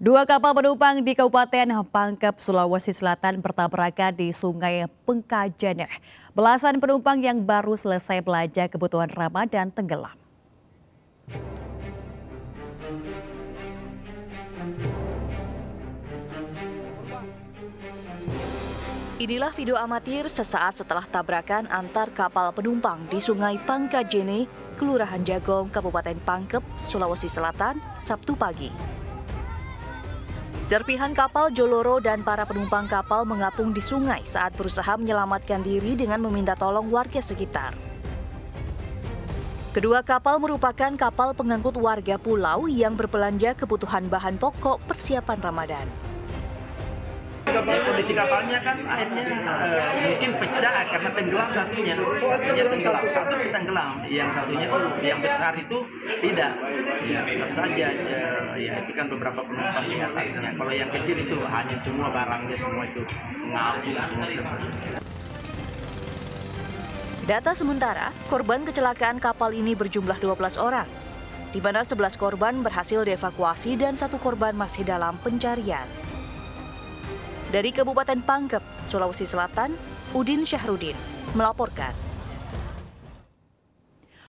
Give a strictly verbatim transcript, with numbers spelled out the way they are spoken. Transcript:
Dua kapal penumpang di Kabupaten Pangkep, Sulawesi Selatan bertabrakan di Sungai Pengkajene. Belasan penumpang yang baru selesai belanja kebutuhan Ramadan tenggelam. Inilah video amatir sesaat setelah tabrakan antar kapal penumpang di Sungai Pangkajene, Kelurahan Jagong, Kabupaten Pangkep, Sulawesi Selatan, Sabtu pagi. Serpihan kapal Joloro dan para penumpang kapal mengapung di sungai saat berusaha menyelamatkan diri dengan meminta tolong warga sekitar. Kedua kapal merupakan kapal pengangkut warga pulau yang berbelanja kebutuhan bahan pokok persiapan Ramadan. Kondisi kapalnya kan akhirnya uh, mungkin pecah karena tenggelam satunya, satunya tenggelam, satu tenggelam, yang satunya tuh yang besar itu tidak, ya tetap saja ya, ya itu kan beberapa penumpang di atasnya. Kalau yang kecil itu hanya semua barangnya semua itu ngapung semua. Data sementara, korban kecelakaan kapal ini berjumlah dua belas orang, di mana sebelas korban berhasil dievakuasi dan satu korban masih dalam pencarian. Dari Kabupaten Pangkep, Sulawesi Selatan, Udin Syahrudin melaporkan.